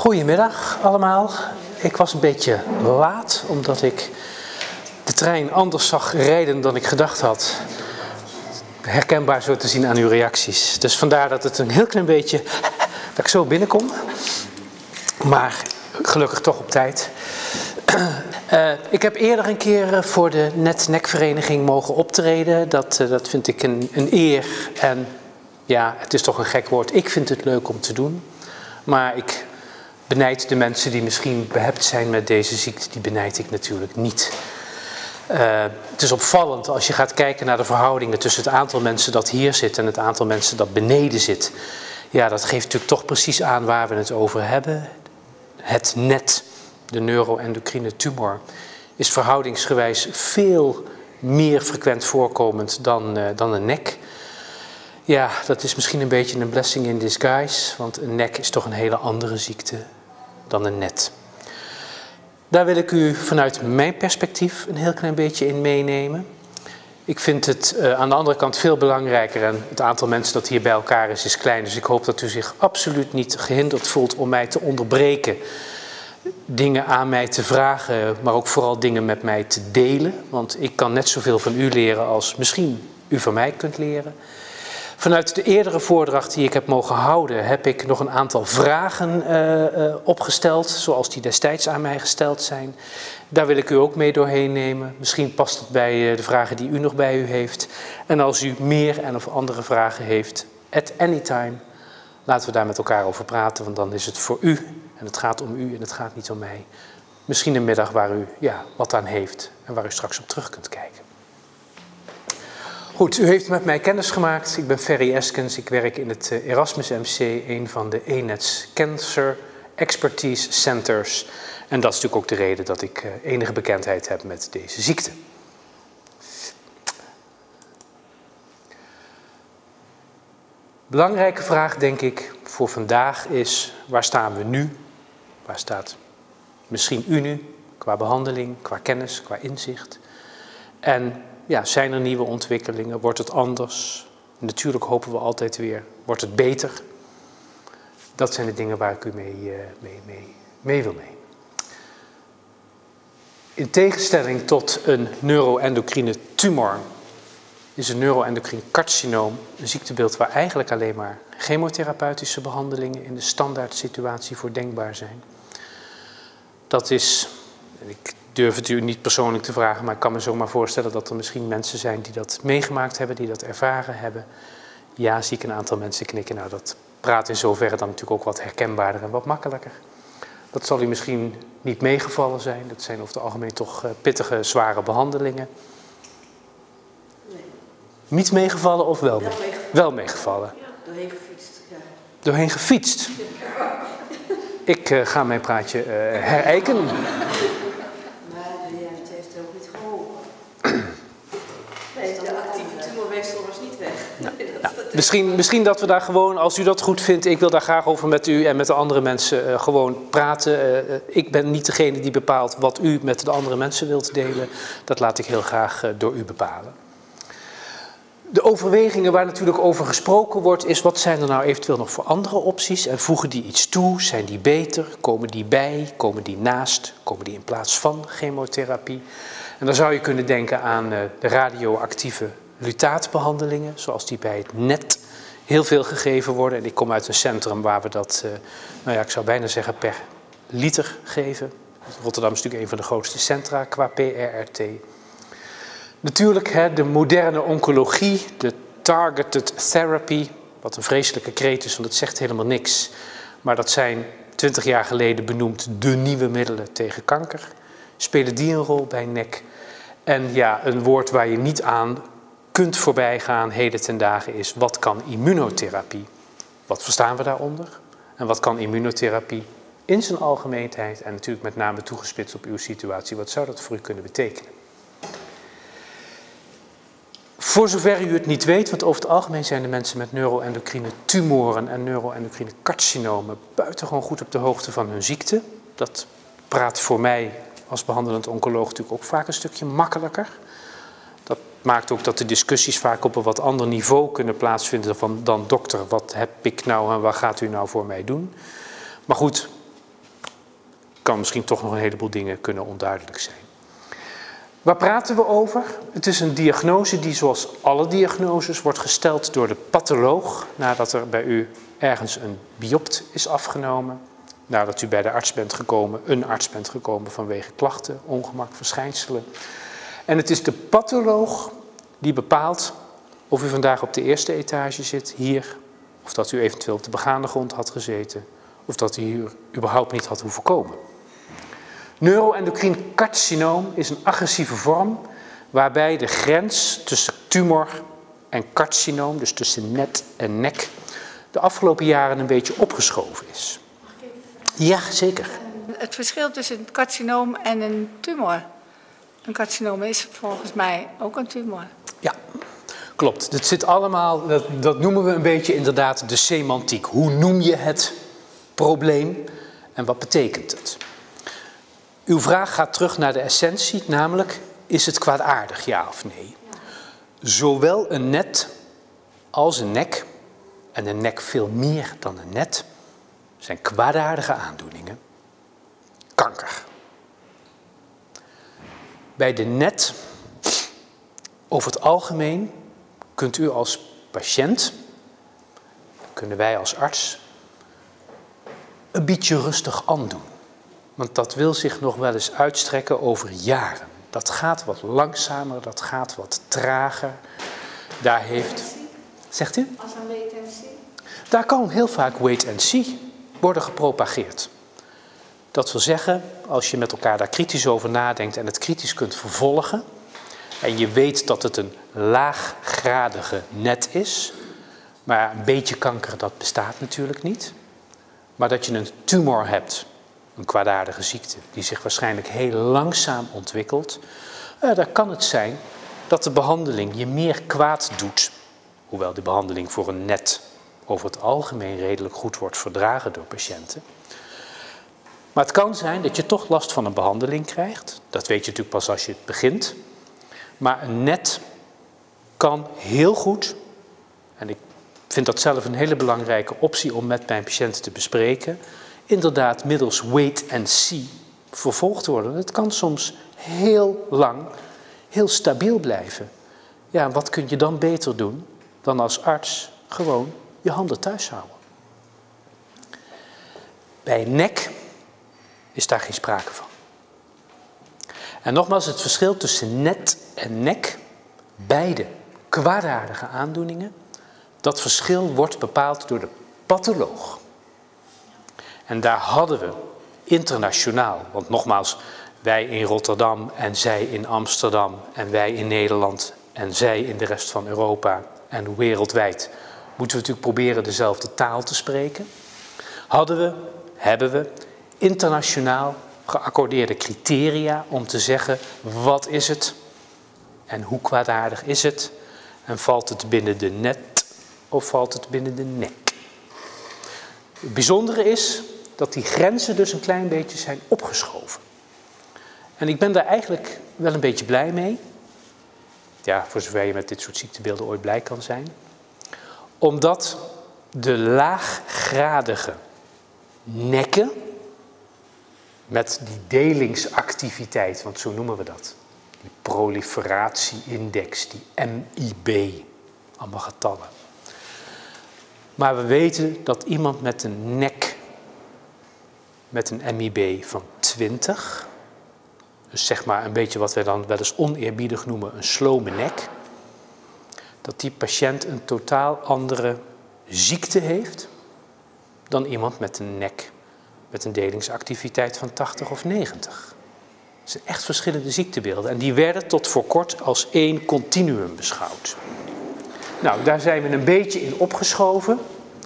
Goedemiddag allemaal. Ik was een beetje laat omdat ik de trein anders zag rijden dan ik gedacht had. Herkenbaar zo te zien aan uw reacties. Dus vandaar dat het een heel klein beetje, dat ik zo binnenkom. Maar gelukkig toch op tijd. Ik heb eerder een keer voor de Net-Nek-vereniging mogen optreden. Dat vind ik een eer. En ja, het is toch een gek woord. Ik vind het leuk om te doen. Maar ik benijd de mensen die misschien behept zijn met deze ziekte, die benijd ik natuurlijk niet. Het is opvallend als je gaat kijken naar de verhoudingen tussen het aantal mensen dat hier zit en het aantal mensen dat beneden zit. Ja, dat geeft natuurlijk toch precies aan waar we het over hebben. Het NET, de neuroendocrine tumor, is verhoudingsgewijs veel meer frequent voorkomend dan een nek. Ja, dat is misschien een beetje een blessing in disguise, want een nek is toch een hele andere ziekte dan een NET. Daar wil ik u vanuit mijn perspectief een heel klein beetje in meenemen. Ik vind het aan de andere kant veel belangrijker en het aantal mensen dat hier bij elkaar is klein. Dus ik hoop dat u zich absoluut niet gehinderd voelt om mij te onderbreken. Dingen aan mij te vragen, maar ook vooral dingen met mij te delen. Want ik kan net zoveel van u leren als misschien u van mij kunt leren. Vanuit de eerdere voordracht die ik heb mogen houden, heb ik nog een aantal vragen opgesteld, zoals die destijds aan mij gesteld zijn. Daar wil ik u ook mee doorheen nemen. Misschien past dat bij de vragen die u nog bij u heeft. En als u meer en of andere vragen heeft, at any time, laten we daar met elkaar over praten, want dan is het voor u. En het gaat om u en het gaat niet om mij. Misschien een middag waar u wat aan heeft en waar u straks op terug kunt kijken. Goed, u heeft met mij kennis gemaakt. Ik ben Ferry Eskens. Ik werk in het Erasmus MC, een van de ENET's Cancer Expertise Centers. En dat is natuurlijk ook de reden dat ik enige bekendheid heb met deze ziekte. Belangrijke vraag, denk ik, voor vandaag is: waar staan we nu? Waar staat misschien u nu, qua behandeling, qua kennis, qua inzicht? En zijn er nieuwe ontwikkelingen? Wordt het anders? Natuurlijk hopen we altijd weer, wordt het beter? Dat zijn de dingen waar ik u mee wil nemen. In tegenstelling tot een neuroendocrine tumor is een neuroendocrine carcinoom een ziektebeeld waar eigenlijk alleen maar chemotherapeutische behandelingen in de standaard situatie voor denkbaar zijn. Dat is, ik durf het u niet persoonlijk te vragen, maar ik kan me zomaar voorstellen dat er misschien mensen zijn die dat meegemaakt hebben, die dat ervaren hebben. Ja, zie ik een aantal mensen knikken. Nou, dat praat in zoverre dan natuurlijk ook wat herkenbaarder en wat makkelijker. Dat zal u misschien niet meegevallen zijn. Dat zijn over het algemeen toch pittige, zware behandelingen. Nee. Niet meegevallen of wel? Wel meegevallen. Ja, doorheen gefietst. Ja. Doorheen gefietst? Ik ga mijn praatje herijken. Misschien dat we daar gewoon, als u dat goed vindt, ik wil daar graag over met u en met de andere mensen gewoon praten. Ik ben niet degene die bepaalt wat u met de andere mensen wilt delen. Dat laat ik heel graag door u bepalen. De overwegingen waar natuurlijk over gesproken wordt is: wat zijn er nou eventueel nog voor andere opties? En voegen die iets toe? Zijn die beter? Komen die bij? Komen die naast? Komen die in plaats van chemotherapie? En dan zou je kunnen denken aan de radioactieve lutaatbehandelingen, zoals die bij het NET heel veel gegeven worden. En ik kom uit een centrum waar we dat, ik zou bijna zeggen per liter geven. Rotterdam is natuurlijk een van de grootste centra qua PRRT. Natuurlijk de moderne oncologie, de targeted therapy, wat een vreselijke kreet is, want het zegt helemaal niks. Maar dat zijn 20 jaar geleden benoemd de nieuwe middelen tegen kanker. Spelen die een rol bij nek? En een woord waar je niet aan kunt voorbij gaan heden ten dagen is: wat kan immunotherapie? Wat verstaan we daaronder? En wat kan immunotherapie in zijn algemeenheid en natuurlijk met name toegespitst op uw situatie, wat zou dat voor u kunnen betekenen? Voor zover u het niet weet, want over het algemeen zijn de mensen met neuroendocrine tumoren en neuroendocrine carcinomen buitengewoon goed op de hoogte van hun ziekte. Dat praat voor mij als behandelend oncoloog natuurlijk ook vaak een stukje makkelijker. Dat maakt ook dat de discussies vaak op een wat ander niveau kunnen plaatsvinden dan dokter, wat heb ik nou en wat gaat u nou voor mij doen? Maar goed, kan misschien toch nog een heleboel dingen kunnen onduidelijk zijn. Waar praten we over? Het is een diagnose die zoals alle diagnoses wordt gesteld door de patholoog nadat er bij u ergens een biopt is afgenomen. Nadat u bij de arts bent gekomen, een arts bent gekomen vanwege klachten, ongemak, verschijnselen. En het is de patholoog die bepaalt of u vandaag op de eerste etage zit, hier, of dat u eventueel op de begane grond had gezeten, of dat u hier überhaupt niet had hoeven komen. Neuroendocrien carcinoom is een agressieve vorm waarbij de grens tussen tumor en carcinoom, dus tussen net en nek, de afgelopen jaren een beetje opgeschoven is. Ja, zeker. Het verschil tussen een carcinoom en een tumor. Een carcinoom is volgens mij ook een tumor. Ja, klopt. Het zit allemaal, dat noemen we een beetje inderdaad de semantiek. Hoe noem je het probleem en wat betekent het? Uw vraag gaat terug naar de essentie, namelijk, is het kwaadaardig, ja of nee? Zowel een net als een nek, en een nek veel meer dan een net, zijn kwaadaardige aandoeningen. Kanker. Bij de net, over het algemeen, kunt u als patiënt, kunnen wij als arts, een beetje rustig aandoen. Want dat wil zich nog wel eens uitstrekken over jaren. Dat gaat wat langzamer, dat gaat wat trager. Daar heeft... Zegt u? Als een wait and see? Daar kan heel vaak wait and see worden gepropageerd. Dat wil zeggen, als je met elkaar daar kritisch over nadenkt en het kritisch kunt vervolgen, en je weet dat het een laaggradige net is, maar een beetje kanker, dat bestaat natuurlijk niet. Maar dat je een tumor hebt, een kwaadaardige ziekte, die zich waarschijnlijk heel langzaam ontwikkelt, dan kan het zijn dat de behandeling je meer kwaad doet. Hoewel de behandeling voor een net over het algemeen redelijk goed wordt verdragen door patiënten. Maar het kan zijn dat je toch last van een behandeling krijgt. Dat weet je natuurlijk pas als je het begint. Maar een net kan heel goed, en ik vind dat zelf een hele belangrijke optie om met mijn patiënten te bespreken, inderdaad middels wait and see vervolgd worden. Het kan soms heel lang, heel stabiel blijven. Ja, wat kun je dan beter doen dan als arts gewoon je handen thuis houden? Bij een nek is daar geen sprake van. En nogmaals, het verschil tussen net en nek, beide kwaadaardige aandoeningen, dat verschil wordt bepaald door de patholoog. En daar hadden we internationaal, want nogmaals, wij in Rotterdam en zij in Amsterdam en wij in Nederland en zij in de rest van Europa en wereldwijd, moeten we natuurlijk proberen dezelfde taal te spreken. Hebben we internationaal geaccordeerde criteria om te zeggen wat is het en hoe kwaadaardig is het en valt het binnen de net of valt het binnen de nek. Het bijzondere is dat die grenzen dus een klein beetje zijn opgeschoven. En ik ben daar eigenlijk wel een beetje blij mee. Ja, voor zover je met dit soort ziektebeelden ooit blij kan zijn. Omdat de laaggradige nekken met die delingsactiviteit, want zo noemen we dat. Die proliferatieindex, die MIB, allemaal getallen. Maar we weten dat iemand met een nek met een MIB van 20, dus zeg maar een beetje wat wij dan wel eens oneerbiedig noemen een slome nek, dat die patiënt een totaal andere ziekte heeft dan iemand met een nek met een delingsactiviteit van 80 of 90. Het zijn echt verschillende ziektebeelden en die werden tot voor kort als één continuum beschouwd. Nou, daar zijn we een beetje in opgeschoven.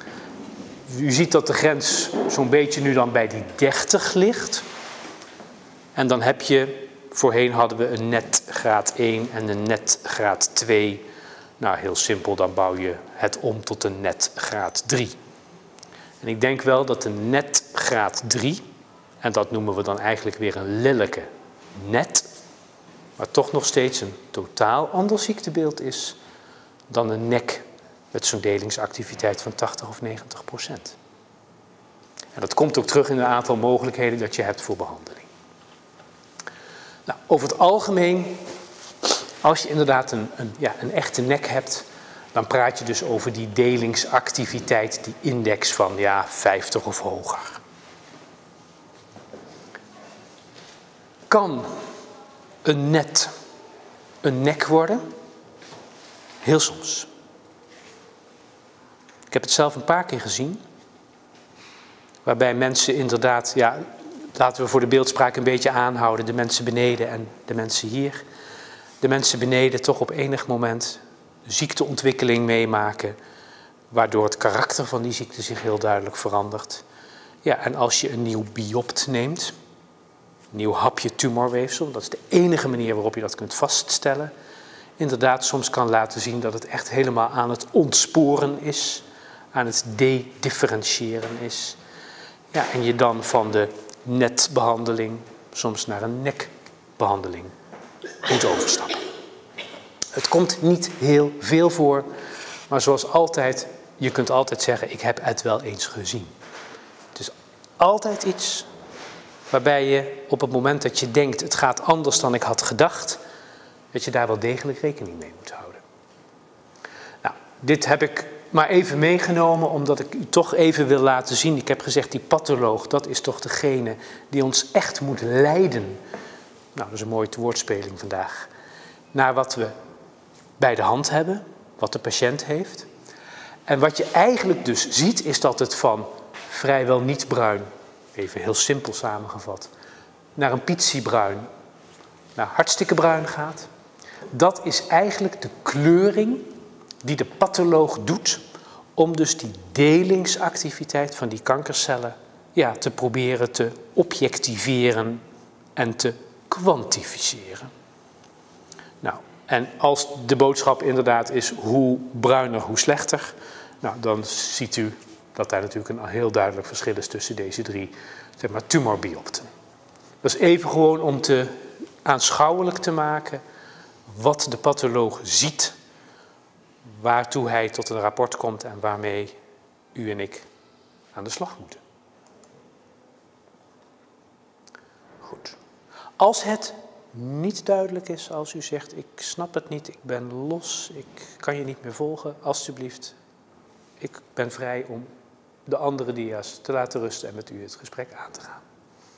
U ziet dat de grens zo'n beetje nu dan bij die 30 ligt. En dan heb je, voorheen hadden we een net graad 1 en een net graad 2. Nou, heel simpel, dan bouw je het om tot een net graad 3. En ik denk wel dat een net graad 3, en dat noemen we dan eigenlijk weer een lelijke net, maar toch nog steeds een totaal ander ziektebeeld is dan een nek met zo'n delingsactiviteit van 80 of 90%. En dat komt ook terug in een aantal mogelijkheden dat je hebt voor behandeling. Nou, over het algemeen, als je inderdaad een echte nek hebt, dan praat je dus over die delingsactiviteit, die index van 50 of hoger. Kan een net een nek worden? Heel soms. Ik heb het zelf een paar keer gezien, waarbij mensen inderdaad, laten we voor de beeldspraak een beetje aanhouden, de mensen beneden en de mensen hier. De mensen beneden toch op enig moment ziekteontwikkeling meemaken, waardoor het karakter van die ziekte zich heel duidelijk verandert. Ja, en als je een nieuw biopt neemt, een nieuw hapje tumorweefsel, dat is de enige manier waarop je dat kunt vaststellen, inderdaad soms kan laten zien dat het echt helemaal aan het ontsporen is, aan het dedifferentiëren is. Ja, en je dan van de netbehandeling soms naar een nekbehandeling moet overstappen. Het komt niet heel veel voor, maar zoals altijd, je kunt altijd zeggen, ik heb het wel eens gezien. Het is altijd iets waarbij je op het moment dat je denkt, het gaat anders dan ik had gedacht, dat je daar wel degelijk rekening mee moet houden. Nou, dit heb ik maar even meegenomen, omdat ik u toch even wil laten zien. Ik heb gezegd, die patholoog, dat is toch degene die ons echt moet leiden. Nou, dat is een mooie woordspeling vandaag. Naar wat we bij de hand hebben, wat de patiënt heeft. En wat je eigenlijk dus ziet, is dat het van vrijwel niet bruin, even heel simpel samengevat, naar een pietsiebruin, naar hartstikke bruin gaat. Dat is eigenlijk de kleuring die de patholoog doet om dus die delingsactiviteit van die kankercellen te proberen te objectiveren en te kwantificeren. Nou, en als de boodschap inderdaad is hoe bruiner, hoe slechter, nou, dan ziet u dat daar natuurlijk een heel duidelijk verschil is tussen deze drie, zeg maar, tumorbiopten. Dat is even gewoon om te aanschouwelijk te maken wat de patholoog ziet, waartoe hij tot een rapport komt en waarmee u en ik aan de slag moeten. Goed. Als het niet duidelijk is, als u zegt, ik snap het niet, ik ben los, ik kan je niet meer volgen, alstublieft, ik ben vrij om de andere dia's te laten rusten en met u het gesprek aan te gaan.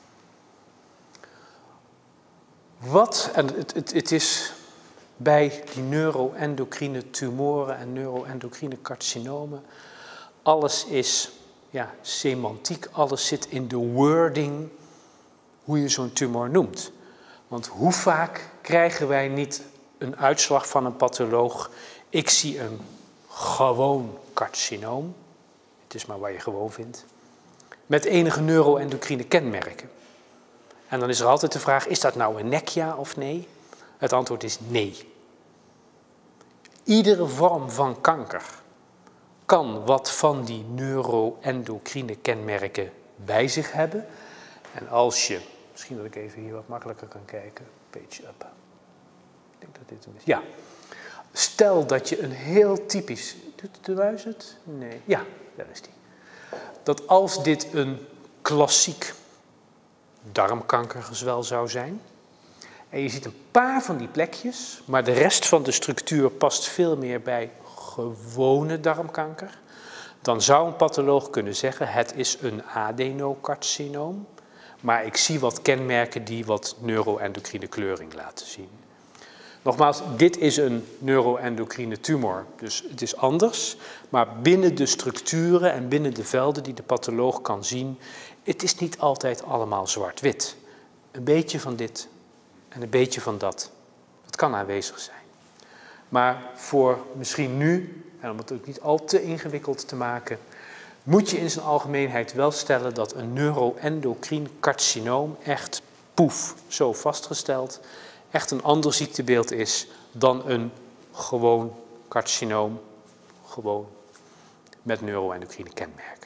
En het is bij die neuroendocrine tumoren en neuroendocrine carcinomen, alles is semantiek, alles zit in de wording hoe je zo'n tumor noemt. Want hoe vaak krijgen wij niet een uitslag van een patholoog, ik zie een gewoon carcinoom, het is maar waar je gewoon vindt, met enige neuroendocrine kenmerken. En dan is er altijd de vraag, is dat nou een nek, ja of nee? Het antwoord is nee. Iedere vorm van kanker kan wat van die neuroendocrine kenmerken bij zich hebben. En als je, misschien dat ik even hier wat makkelijker kan kijken, page up. Ik denk dat dit hem is. Ja. Stel dat je een heel typisch, doet de muis het? Nee. Ja, daar is die. Dat als dit een klassiek darmkankergezwel zou zijn, en je ziet een paar van die plekjes, maar de rest van de structuur past veel meer bij gewone darmkanker, dan zou een patholoog kunnen zeggen, het is een adenocarcinoom, maar ik zie wat kenmerken die wat neuroendocrine kleuring laten zien. Nogmaals, dit is een neuroendocrine tumor, dus het is anders, maar binnen de structuren en binnen de velden die de patholoog kan zien, het is niet altijd allemaal zwart-wit. Een beetje van dit en een beetje van dat. Dat kan aanwezig zijn. Maar voor misschien nu, en om het ook niet al te ingewikkeld te maken, moet je in zijn algemeenheid wel stellen dat een neuroendocrine carcinoom echt poef, zo vastgesteld, echt een ander ziektebeeld is dan een gewoon carcinoom, gewoon met neuroendocrine kenmerken.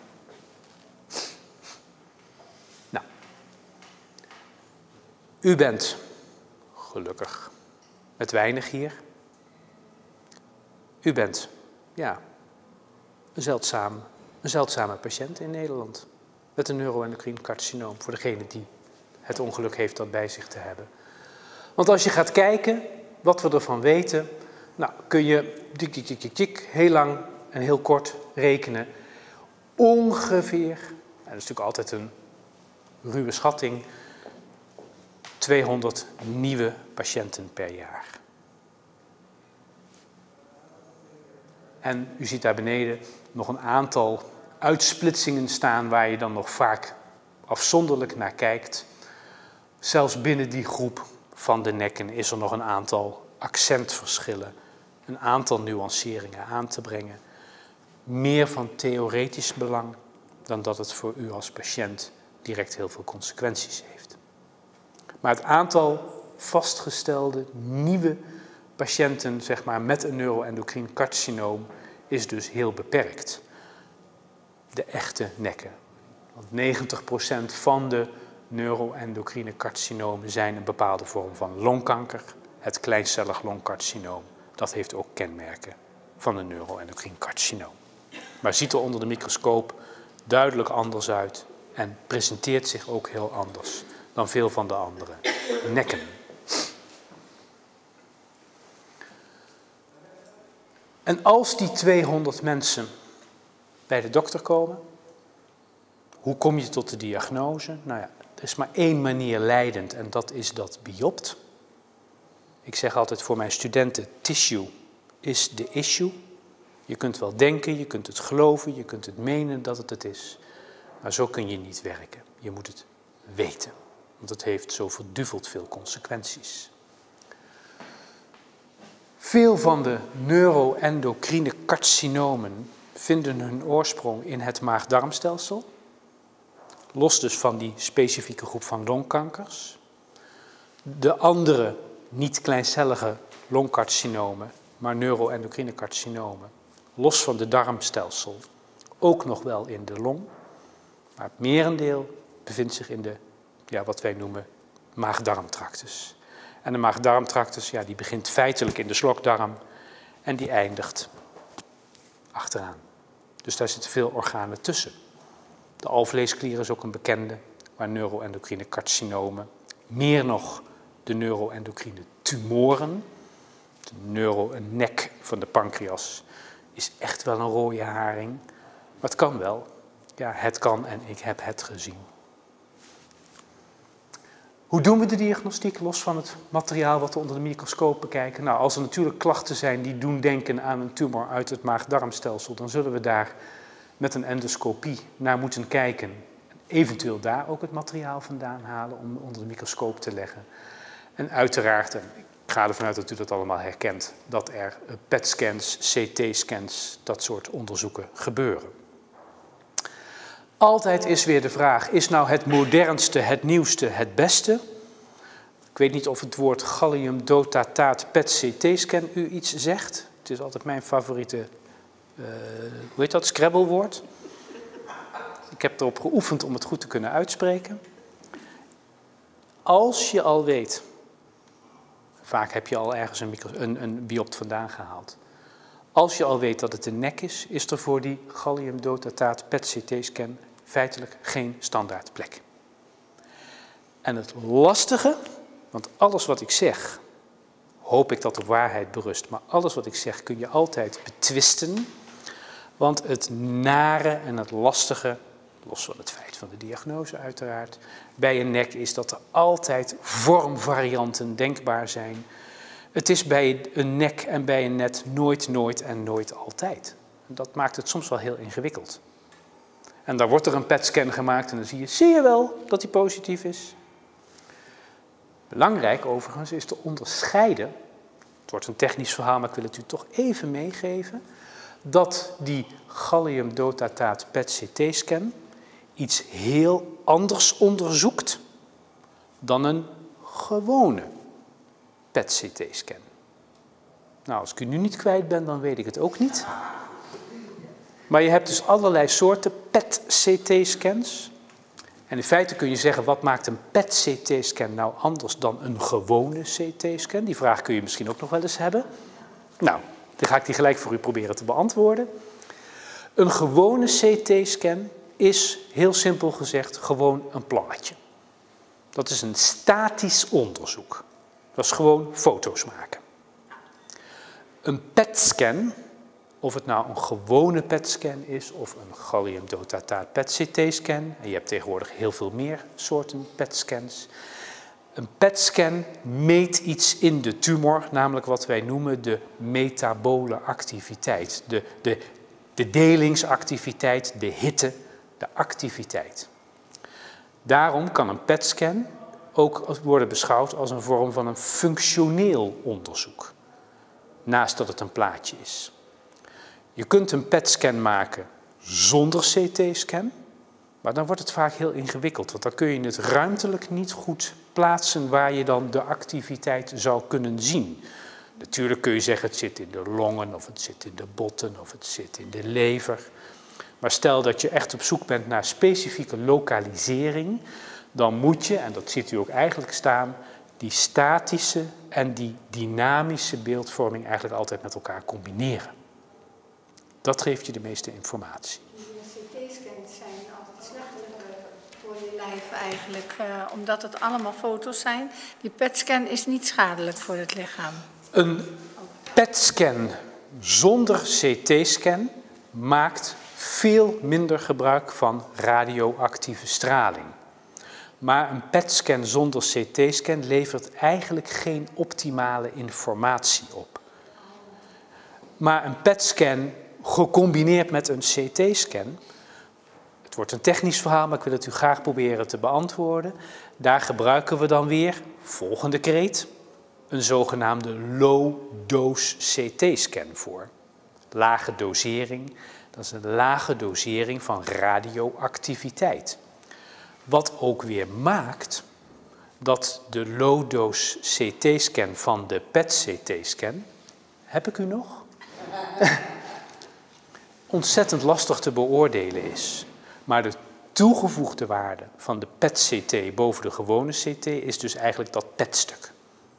Nou, u bent gelukkig met weinig hier. U bent, een zeldzame patiënt in Nederland. met een neuroendocrine carcinoom, voor degene die het ongeluk heeft dat bij zich te hebben. Want als je gaat kijken wat we ervan weten, nou, kun je heel lang en heel kort rekenen. Ongeveer, en dat is natuurlijk altijd een ruwe schatting, 200 nieuwe patiënten per jaar. En u ziet daar beneden nog een aantal uitsplitsingen staan waar je dan nog vaak afzonderlijk naar kijkt. Zelfs binnen die groep van de nekken is er nog een aantal accentverschillen, een aantal nuanceringen aan te brengen. Meer van theoretisch belang dan dat het voor u als patiënt direct heel veel consequenties heeft. Maar het aantal vastgestelde nieuwe patiënten, zeg maar, met een neuroendocrine carcinoom is dus heel beperkt. De echte nekken. Want 90% van de neuroendocrine carcinomen zijn een bepaalde vorm van longkanker. Het kleincellig longcarcinoom, dat heeft ook kenmerken van een neuroendocrine carcinoom. Maar ziet er onder de microscoop duidelijk anders uit en presenteert zich ook heel anders dan veel van de andere nekken. En als die 200 mensen bij de dokter komen, hoe kom je tot de diagnose? Nou ja, er is maar één manier leidend en dat is dat biopt. Ik zeg altijd voor mijn studenten, tissue is de issue. Je kunt wel denken, je kunt het geloven, je kunt het menen dat het is. Maar zo kun je niet werken. Je moet het weten, want het heeft zo verduveld veel consequenties. Veel van de neuroendocrine carcinomen vinden hun oorsprong in het maag-darmstelsel. Los dus van die specifieke groep van longkankers. De andere niet-kleincellige longcarcinomen, maar neuroendocrine carcinomen, los van de darmstelsel, ook nog wel in de long. Maar het merendeel bevindt zich in de, ja, wat wij noemen, maag-darmtractus. En de maag-darmtractus, ja, die begint feitelijk in de slokdarm en die eindigt achteraan. Dus daar zitten veel organen tussen. De alvleesklier is ook een bekende, waar neuroendocrine carcinomen, meer nog de neuroendocrine tumoren, een nek van de pancreas, is echt wel een rode haring. Maar het kan wel. Ja, het kan en ik heb het gezien. Hoe doen we de diagnostiek, los van het materiaal wat we onder de microscoop bekijken? Nou, als er natuurlijk klachten zijn die doen denken aan een tumor uit het maag-darmstelsel, dan zullen we daar met een endoscopie naar moeten kijken. Eventueel daar ook het materiaal vandaan halen om onder de microscoop te leggen. En uiteraard, en ik ga ervan uit dat u dat allemaal herkent, dat er PET-scans, CT-scans, dat soort onderzoeken gebeuren. Altijd is weer de vraag, is nou het modernste, het nieuwste, het beste? Ik weet niet of het woord gallium-dotataat PET-CT-scan u iets zegt. Het is altijd mijn favoriete, Scrabble-woord. Ik heb erop geoefend om het goed te kunnen uitspreken. Als je al weet, vaak heb je al ergens een biopt vandaan gehaald. Als je al weet dat het een nek is er voor die gallium-dotataat PET-CT-scan feitelijk geen standaard plek. En het lastige, want alles wat ik zeg, hoop ik dat op waarheid berust, maar alles wat ik zeg kun je altijd betwisten, want het nare en het lastige, los van het feit van de diagnose uiteraard, bij een nek is dat er altijd vormvarianten denkbaar zijn. Het is bij een nek en bij een net nooit en nooit altijd. En dat maakt het soms wel heel ingewikkeld. En dan wordt er een PET-scan gemaakt en dan zie je wel dat die positief is. Belangrijk overigens is te onderscheiden, het wordt een technisch verhaal, maar ik wil het u toch even meegeven, dat die gallium-dotataat PET-CT-scan iets heel anders onderzoekt dan een gewone PET-CT-scan. Nou, als ik u nu niet kwijt ben, dan weet ik het ook niet. Maar je hebt dus allerlei soorten PET-CT-scans. En in feite kun je zeggen, wat maakt een PET-CT-scan nou anders dan een gewone CT-scan? Die vraag kun je misschien ook nog wel eens hebben. Nou, dan ga ik die gelijk voor u proberen te beantwoorden. Een gewone CT-scan is, heel simpel gezegd, gewoon een plaatje. Dat is een statisch onderzoek. Dat is gewoon foto's maken. Een PET-scan, of het nou een gewone PET-scan is of een gallium-dotataat PET-CT-scan, en je hebt tegenwoordig heel veel meer soorten PET-scans. Een PET-scan meet iets in de tumor, namelijk wat wij noemen de metabole activiteit. De delingsactiviteit, de hitte, de activiteit. Daarom kan een PET-scan ook worden beschouwd als een vorm van een functioneel onderzoek, naast dat het een plaatje is. Je kunt een PET-scan maken zonder CT-scan, maar dan wordt het vaak heel ingewikkeld, want dan kun je het ruimtelijk niet goed plaatsen waar je dan de activiteit zou kunnen zien. Natuurlijk kun je zeggen het zit in de longen, of het zit in de botten, of het zit in de lever. Maar stel dat je echt op zoek bent naar specifieke lokalisering, dan moet je, en dat ziet u ook eigenlijk staan, die statische en die dynamische beeldvorming eigenlijk altijd met elkaar combineren. Dat geeft je de meeste informatie. Die CT-scans zijn altijd slechter voor je lijf eigenlijk, omdat het allemaal foto's zijn. Die PET-scan is niet schadelijk voor het lichaam. Een PET-scan zonder CT-scan maakt veel minder gebruik van radioactieve straling. Maar een PET-scan zonder CT-scan levert eigenlijk geen optimale informatie op. Maar een PET-scan gecombineerd met een CT-scan, het wordt een technisch verhaal, maar ik wil het u graag proberen te beantwoorden. Daar gebruiken we dan weer, volgende kreet, een zogenaamde low-dose CT-scan voor. Lage dosering, dat is een lage dosering van radioactiviteit. Wat ook weer maakt dat de low-dose CT-scan van de PET-CT-scan, heb ik u nog? Ontzettend lastig te beoordelen is. Maar de toegevoegde waarde van de PET-CT boven de gewone CT is dus eigenlijk dat PET-stuk.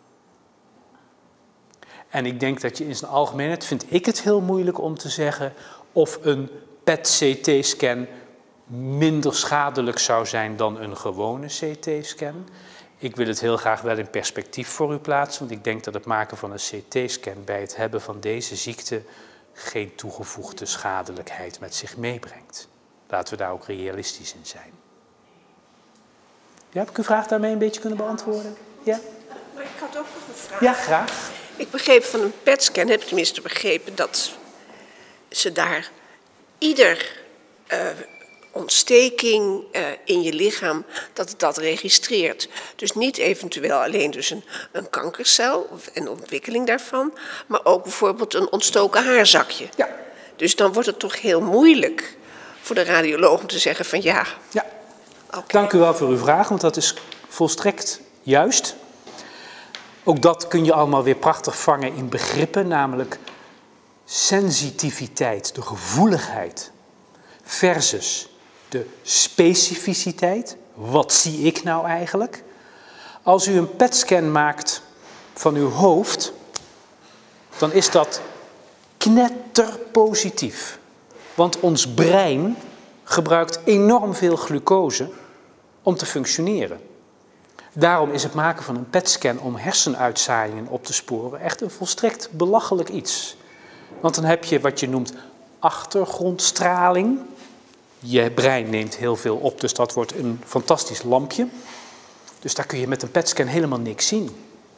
En ik denk dat je in zijn algemeenheid, vind ik het heel moeilijk om te zeggen of een PET-CT-scan minder schadelijk zou zijn dan een gewone CT-scan. Ik wil het heel graag wel in perspectief voor u plaatsen, want ik denk dat het maken van een CT-scan bij het hebben van deze ziekte geen toegevoegde schadelijkheid met zich meebrengt. Laten we daar ook realistisch in zijn. Ja, heb ik uw vraag daarmee een beetje kunnen beantwoorden? Ja? Maar ik had ook nog een vraag. Ja, graag. Ik begreep van een PET-scan, heb ik tenminste begrepen, dat ze daar ieder ontsteking in je lichaam, dat het dat registreert. Dus niet eventueel alleen dus een kankercel en de ontwikkeling daarvan, maar ook bijvoorbeeld een ontstoken haarzakje. Ja. Dus dan wordt het toch heel moeilijk voor de radioloog om te zeggen van ja. Ja. Okay. Dank u wel voor uw vraag, want dat is volstrekt juist. Ook dat kun je allemaal weer prachtig vangen in begrippen, namelijk sensitiviteit, de gevoeligheid, versus de specificiteit. Wat zie ik nou eigenlijk? Als u een PET-scan maakt van uw hoofd, dan is dat knetterpositief. Want ons brein gebruikt enorm veel glucose om te functioneren. Daarom is het maken van een PET-scan om hersenuitzaaiingen op te sporen echt een volstrekt belachelijk iets. Want dan heb je wat je noemt achtergrondstraling. Je brein neemt heel veel op, dus dat wordt een fantastisch lampje. Dus daar kun je met een PET-scan helemaal niks zien.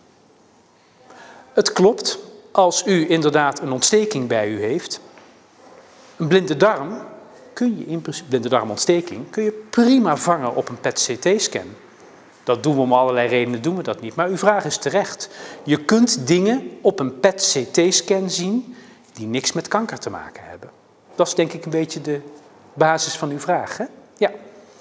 Het klopt, als u inderdaad een ontsteking bij u heeft, een blinde darm, blinde darmontsteking, kun je prima vangen op een PET-CT-scan. Dat doen we om allerlei redenen, doen we dat niet. Maar uw vraag is terecht. Je kunt dingen op een PET-CT-scan zien die niks met kanker te maken hebben. Dat is denk ik een beetje de basis van uw vraag, hè? Ja.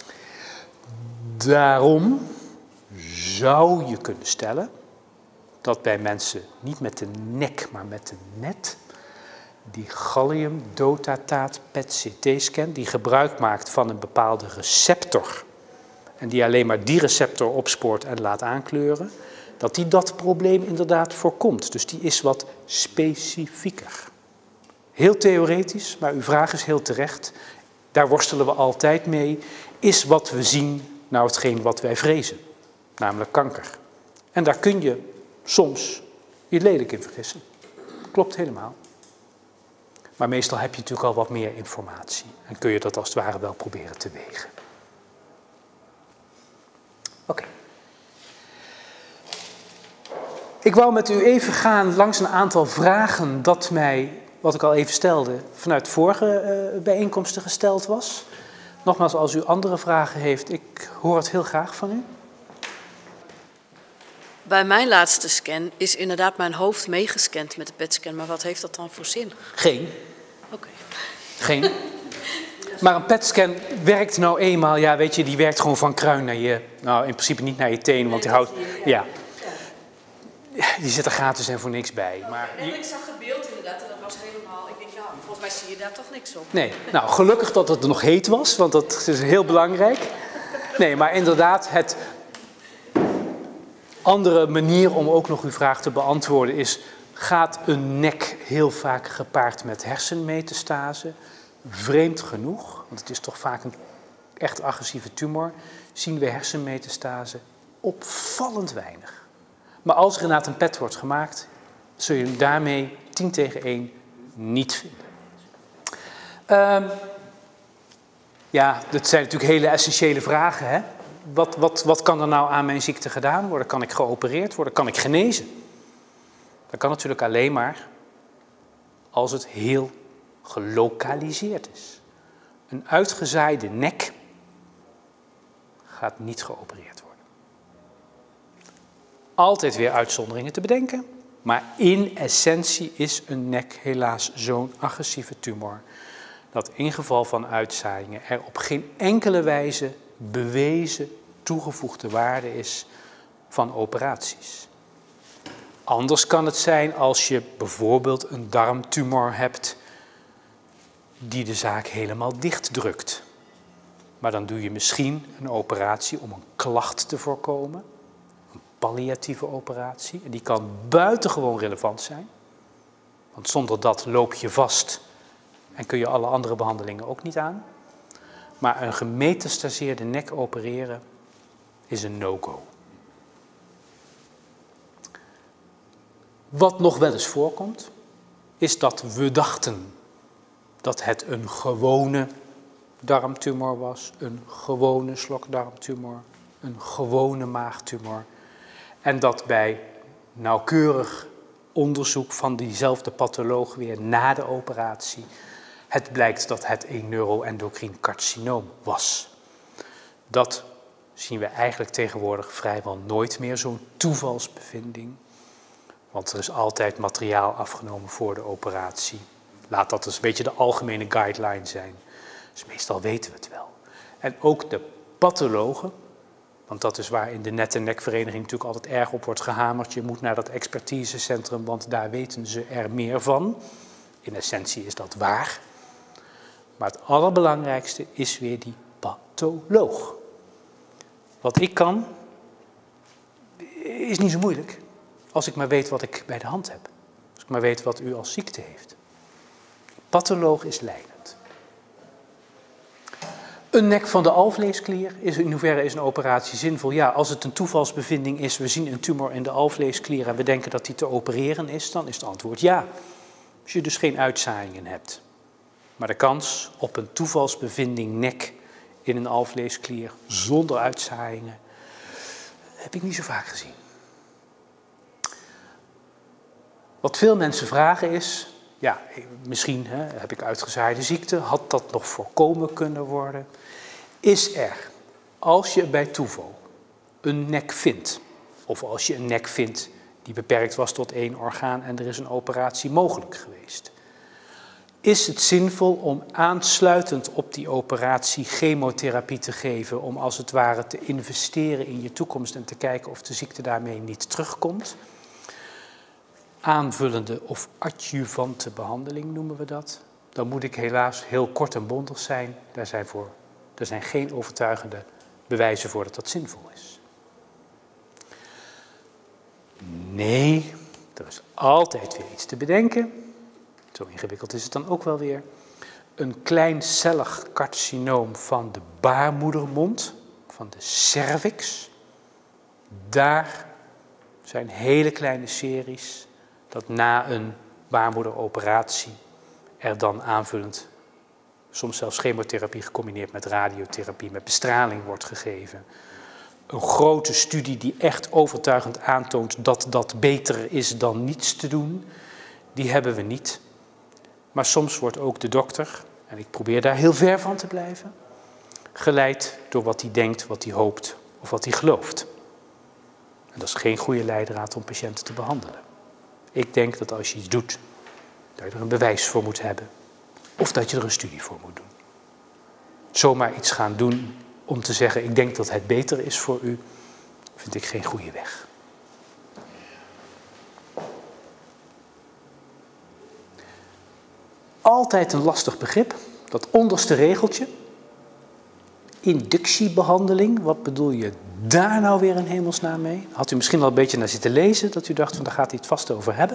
Daarom zou je kunnen stellen dat bij mensen niet met de nek, maar met de net, die gallium-dotataat PET-CT-scan, die gebruik maakt van een bepaalde receptor en die alleen maar die receptor opspoort en laat aankleuren, dat die dat probleem inderdaad voorkomt. Dus die is wat specifieker. Heel theoretisch, maar uw vraag is heel terecht. daar worstelen we altijd mee, is wat we zien nou hetgeen wat wij vrezen, namelijk kanker. En daar kun je soms je lelijk in vergissen. Klopt helemaal. Maar meestal heb je natuurlijk al wat meer informatie en kun je dat als het ware wel proberen te wegen. Oké. Ik wou met u even gaan langs een aantal vragen dat mij, wat ik al even stelde, vanuit vorige bijeenkomsten gesteld was. Nogmaals, als u andere vragen heeft, ik hoor het heel graag van u. Bij mijn laatste scan is inderdaad mijn hoofd meegescand met de PET-scan, maar wat heeft dat dan voor zin? Geen. Oké. Geen. Maar een PET-scan werkt nou eenmaal, ja weet je, die werkt gewoon van kruin naar je, nou in principe niet naar je teen, want die houdt, ja. Die zit er gratis en voor niks bij. Maar En ik zag het beeld inderdaad en dat was helemaal, ik denk nou, volgens mij zie je daar toch niks op. nee, nou gelukkig dat het nog heet was, want dat is heel belangrijk. Nee, maar inderdaad, het andere manier om ook nog uw vraag te beantwoorden is, gaat een nek heel vaak gepaard met hersenmetastase? Vreemd genoeg, want het is toch vaak een echt agressieve tumor, zien we hersenmetastase opvallend weinig. Maar als er inderdaad een PET wordt gemaakt, zul je hem daarmee 10-1 niet vinden. Ja, dat zijn natuurlijk hele essentiële vragen. Hè? Wat kan er nou aan mijn ziekte gedaan worden? Kan ik geopereerd worden? Kan ik genezen? Dat kan natuurlijk alleen maar als het heel gelokaliseerd is. Een uitgezaaide nek gaat niet geopereerd worden. Altijd weer uitzonderingen te bedenken, maar in essentie is een nek helaas zo'n agressieve tumor dat in geval van uitzaaiingen er op geen enkele wijze bewezen toegevoegde waarde is van operaties. Anders kan het zijn als je bijvoorbeeld een darmtumor hebt die de zaak helemaal dichtdrukt. Maar dan doe je misschien een operatie om een klacht te voorkomen. Een palliatieve operatie. En die kan buitengewoon relevant zijn. Want zonder dat loop je vast en kun je alle andere behandelingen ook niet aan. Maar een gemetastaseerde nek opereren is een no-go. Wat nog wel eens voorkomt, is dat we dachten dat het een gewone darmtumor was, een gewone slokdarmtumor, een gewone maagtumor. En dat bij nauwkeurig onderzoek van diezelfde patholoog weer na de operatie het blijkt dat het een neuroendocrien carcinoom was. Dat zien we eigenlijk tegenwoordig vrijwel nooit meer, zo'n toevalsbevinding. Want er is altijd materiaal afgenomen voor de operatie. Laat dat dus een beetje de algemene guideline zijn. Dus meestal weten we het wel. En ook de pathologen, want dat is waar in de nek- en nekvereniging natuurlijk altijd erg op wordt gehamerd. Je moet naar dat expertisecentrum, want daar weten ze er meer van. In essentie is dat waar. Maar het allerbelangrijkste is weer die patholoog. Wat ik kan, is niet zo moeilijk. Als ik maar weet wat ik bij de hand heb. Als ik maar weet wat u als ziekte heeft. Patholoog is leidend. Een nek van de alvleesklier, in hoeverre is een operatie zinvol? Ja, als het een toevalsbevinding is, we zien een tumor in de alvleesklier en we denken dat die te opereren is, dan is het antwoord ja. Als je dus geen uitzaaiingen hebt. Maar de kans op een toevalsbevinding nek in een alvleesklier zonder uitzaaiingen heb ik niet zo vaak gezien. Wat veel mensen vragen is, ja, misschien heb ik uitgezaaide ziekte, had dat nog voorkomen kunnen worden? Is er, als je bij toeval een nek vindt, of als je een nek vindt die beperkt was tot 1 orgaan en er is een operatie mogelijk geweest, is het zinvol om aansluitend op die operatie chemotherapie te geven, om als het ware te investeren in je toekomst en te kijken of de ziekte daarmee niet terugkomt? Aanvullende of adjuvante behandeling noemen we dat. Dan moet ik helaas heel kort en bondig zijn. Er zijn geen overtuigende bewijzen voor dat dat zinvol is. Nee, er is altijd weer iets te bedenken. Zo ingewikkeld is het dan ook wel weer. een kleincellig carcinoom van de baarmoedermond, van de cervix. Daar zijn hele kleine series dat na een baarmoederoperatie er dan aanvullend, soms zelfs chemotherapie gecombineerd met radiotherapie, met bestraling wordt gegeven. Een grote studie die echt overtuigend aantoont dat dat beter is dan niets te doen, die hebben we niet. Maar soms wordt ook de dokter, en ik probeer daar heel ver van te blijven, geleid door wat hij denkt, wat hij hoopt of wat hij gelooft. En dat is geen goede leidraad om patiënten te behandelen. Ik denk dat als je iets doet, dat je er een bewijs voor moet hebben. Of dat je er een studie voor moet doen. Zomaar iets gaan doen om te zeggen, ik denk dat het beter is voor u, vind ik geen goede weg. Altijd een lastig begrip, dat onderste regeltje. Inductiebehandeling, wat bedoel je daar nou weer in hemelsnaam mee? Had u misschien al een beetje naar zitten lezen, dat u dacht van daar gaat hij het vast over hebben.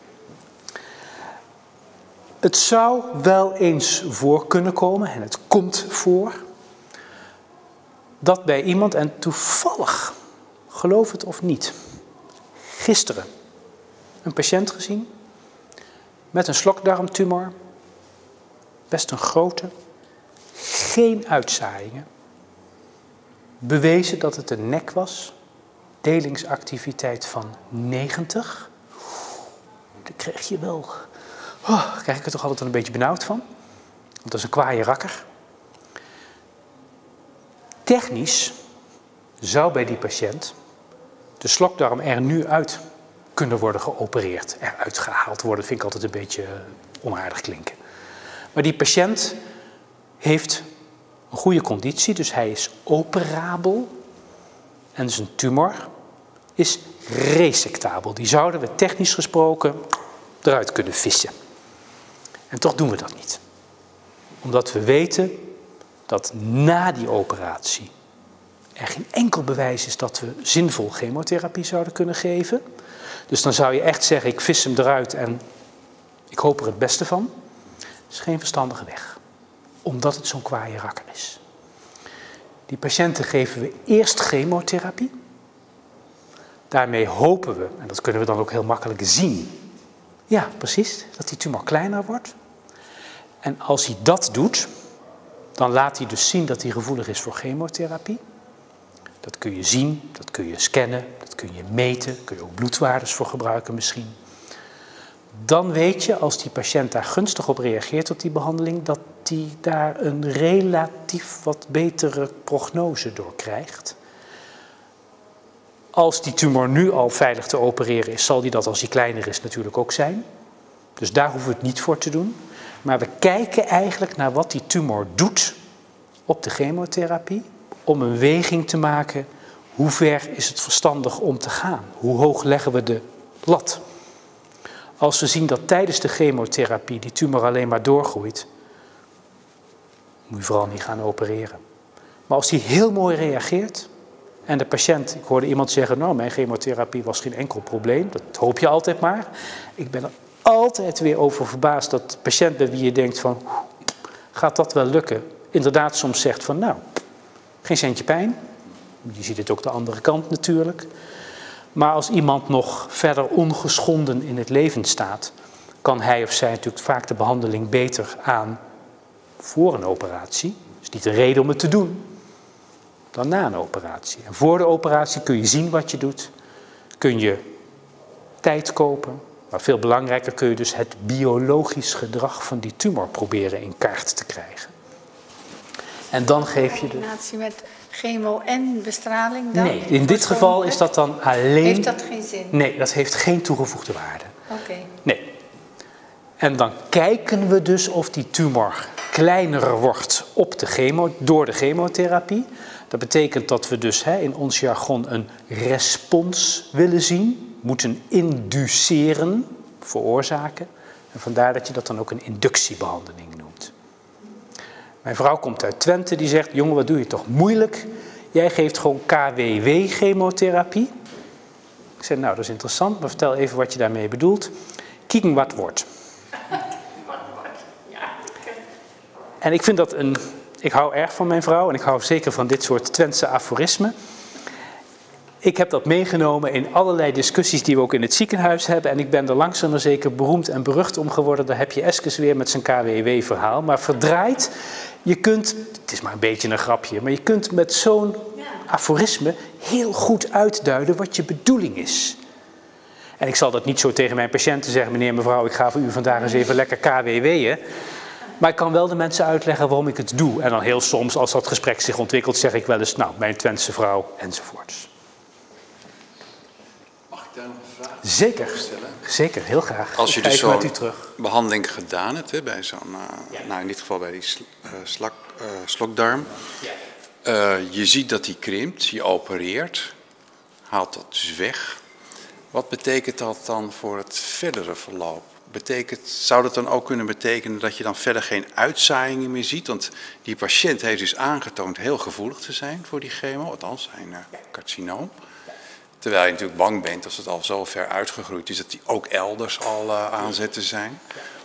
Het zou wel eens voor kunnen komen, en het komt voor, dat bij iemand, en toevallig, geloof het of niet, gisteren een patiënt gezien met een slokdarmtumor, best een grote, geen uitzaaiingen, bewezen dat het een nek was, delingsactiviteit van 90. Dan krijg je wel, krijg ik er toch altijd een beetje benauwd van, want dat is een kwaaie rakker. Technisch zou bij die patiënt de slokdarm er nu uit kunnen worden geopereerd, eruit gehaald worden, vind ik altijd een beetje onaardig klinken. Maar die patiënt heeft een goede conditie, dus hij is operabel en zijn tumor is resectabel. Die zouden we technisch gesproken eruit kunnen vissen. En toch doen we dat niet. Omdat we weten dat na die operatie er geen enkel bewijs is dat we zinvol chemotherapie zouden kunnen geven. Dus dan zou je echt zeggen, ik vis hem eruit en ik hoop er het beste van. Dat is geen verstandige weg, omdat het zo'n kwaaie rakker is. Die patiënten geven we eerst chemotherapie. Daarmee hopen we, en dat kunnen we dan ook heel makkelijk zien, ja precies, dat die tumor kleiner wordt. En als hij dat doet, dan laat hij dus zien dat hij gevoelig is voor chemotherapie. Dat kun je zien, dat kun je scannen, dat kun je meten, daar kun je ook bloedwaardes voor gebruiken misschien. Dan weet je, als die patiënt daar gunstig op reageert op die behandeling, dat hij daar een relatief wat betere prognose door krijgt. Als die tumor nu al veilig te opereren is, zal die dat als hij kleiner is natuurlijk ook zijn. Dus daar hoeven we het niet voor te doen. Maar we kijken eigenlijk naar wat die tumor doet op de chemotherapie, om een weging te maken, hoe ver is het verstandig om te gaan? Hoe hoog leggen we de lat? Als we zien dat tijdens de chemotherapie die tumor alleen maar doorgroeit, moet je vooral niet gaan opereren. Maar als die heel mooi reageert en de patiënt, ik hoorde iemand zeggen, nou mijn chemotherapie was geen enkel probleem, dat hoop je altijd maar. Ik ben er altijd weer over verbaasd dat de patiënt bij wie je denkt van, gaat dat wel lukken? Inderdaad soms zegt van, nou, geen centje pijn. Je ziet het ook de andere kant natuurlijk. Maar als iemand nog verder ongeschonden in het leven staat, kan hij of zij natuurlijk vaak de behandeling beter aan voor een operatie. Dus niet een reden om het te doen, dan na een operatie. En voor de operatie kun je zien wat je doet. Kun je tijd kopen. Maar veel belangrijker kun je dus het biologisch gedrag van die tumor proberen in kaart te krijgen. En dan geef je de... In combinatie met chemo en bestraling dan? Nee, in dit geval is dat dan alleen... Heeft dat geen zin? Nee, dat heeft geen toegevoegde waarde. Oké. Nee. En dan kijken we dus of die tumor kleiner wordt op de door de chemotherapie. Dat betekent dat we dus in ons jargon een respons willen zien. Moeten induceren, veroorzaken. En vandaar dat je dat dan ook een inductiebehandeling noemt. Mijn vrouw komt uit Twente, die zegt, jongen, wat doe je toch moeilijk? Jij geeft gewoon KWW-chemotherapie. Ik zei, nou, dat is interessant, maar vertel even wat je daarmee bedoelt. Kieken wat wordt. En ik vind dat ik hou erg van mijn vrouw en ik hou zeker van dit soort Twentse aforismen. Ik heb dat meegenomen in allerlei discussies die we ook in het ziekenhuis hebben. En ik ben er langzaam maar zeker beroemd en berucht om geworden. Daar heb je Eskes weer met zijn KWW-verhaal. Maar verdraaid, je kunt, het is maar een beetje een grapje, maar je kunt met zo'n aforisme heel goed uitduiden wat je bedoeling is. En ik zal dat niet zo tegen mijn patiënten zeggen, meneer, mevrouw, ik ga voor u vandaag eens even lekker KWW'en. Maar ik kan wel de mensen uitleggen waarom ik het doe. En dan heel soms, als dat gesprek zich ontwikkelt, zeg ik wel eens, nou, mijn Twentse vrouw, enzovoorts. Mag ik daar nog een vraag Zeker, stellen? Zeker, heel graag. Als je dus zo'n zo'n behandeling gedaan hebt, hè, bij zo'n, nou in dit geval bij die slokdarm. Je ziet dat die krimpt, je opereert, haalt dat dus weg. Wat betekent dat dan voor het verdere verloop? Zou dat dan ook kunnen betekenen dat je dan verder geen uitzaaiingen meer ziet? Want die patiënt heeft dus aangetoond heel gevoelig te zijn voor die chemo, althans zijn carcinoom. Terwijl je natuurlijk bang bent als het al zo ver uitgegroeid is dat die ook elders al aanzetten zijn.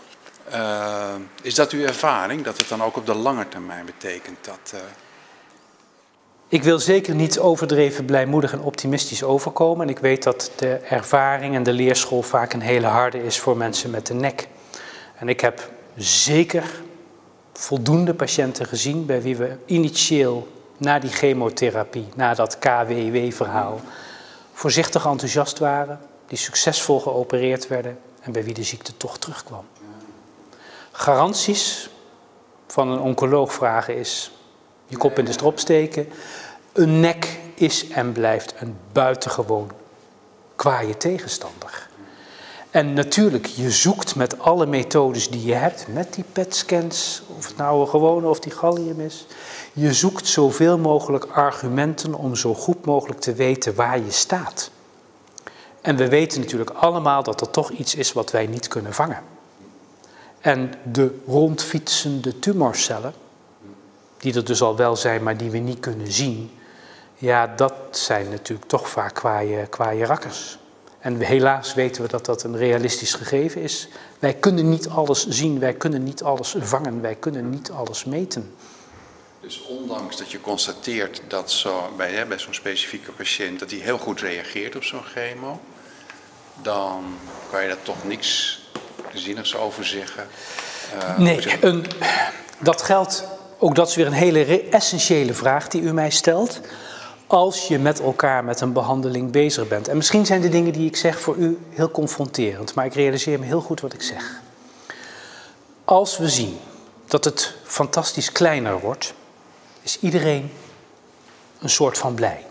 Is dat uw ervaring, dat het dan ook op de lange termijn betekent dat... Ik wil zeker niet overdreven blijmoedig en optimistisch overkomen. En ik weet dat de ervaring en de leerschool vaak een hele harde is voor mensen met de nek. En ik heb zeker voldoende patiënten gezien bij wie we initieel na die chemotherapie, na dat KWW-verhaal, voorzichtig enthousiast waren, die succesvol geopereerd werden en bij wie de ziekte toch terugkwam. Garanties van een oncoloog vragen is je kop in de strop steken. Een nek is en blijft een buitengewoon kwaaie tegenstander. En natuurlijk, je zoekt met alle methodes die je hebt, met die PET-scans, of het nou een gewone of die gallium is, je zoekt zoveel mogelijk argumenten om zo goed mogelijk te weten waar je staat. En we weten natuurlijk allemaal dat er toch iets is wat wij niet kunnen vangen. En de rondfietsende tumorcellen, die er dus al wel zijn, maar die we niet kunnen zien, ja, dat zijn natuurlijk toch vaak kwaaie rakkers. En helaas weten we dat dat een realistisch gegeven is. Wij kunnen niet alles zien, wij kunnen niet alles vangen, wij kunnen niet alles meten. Dus ondanks dat je constateert dat bij zo'n specifieke patiënt dat hij heel goed reageert op zo'n chemo, dan kan je daar toch niks zinnigs over zeggen. Nee, dat geldt, ook dat is weer een hele essentiële vraag die u mij stelt. Als je met elkaar met een behandeling bezig bent. En misschien zijn de dingen die ik zeg voor u heel confronterend, maar ik realiseer me heel goed wat ik zeg. Als we zien dat het fantastisch kleiner wordt, is iedereen een soort van blij.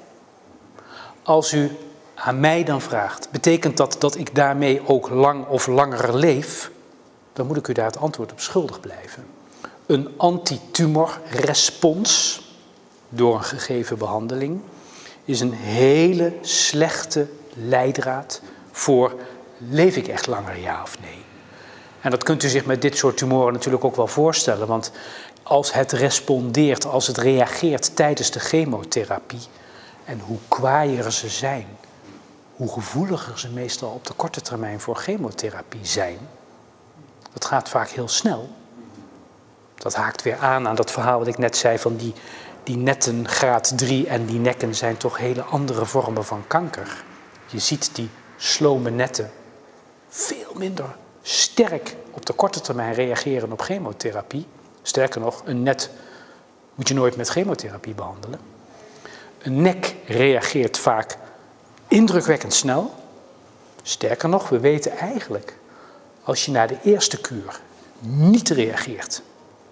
Als u aan mij dan vraagt, betekent dat dat ik daarmee ook lang of langer leef? Dan moet ik u daar het antwoord op schuldig blijven. Een antitumorrespons door een gegeven behandeling is een hele slechte leidraad voor leef ik echt langer, ja of nee. En dat kunt u zich met dit soort tumoren natuurlijk ook wel voorstellen, want als het respondeert, als het reageert tijdens de chemotherapie en hoe kwaaier ze zijn, hoe gevoeliger ze meestal op de korte termijn voor chemotherapie zijn, dat gaat vaak heel snel. Dat haakt weer aan dat verhaal wat ik net zei van die netten graad 3 en die nekken zijn toch hele andere vormen van kanker. Je ziet die slome netten veel minder sterk op de korte termijn reageren op chemotherapie. Sterker nog, een net moet je nooit met chemotherapie behandelen. Een nek reageert vaak indrukwekkend snel. Sterker nog, we weten eigenlijk, als je na de eerste kuur niet reageert,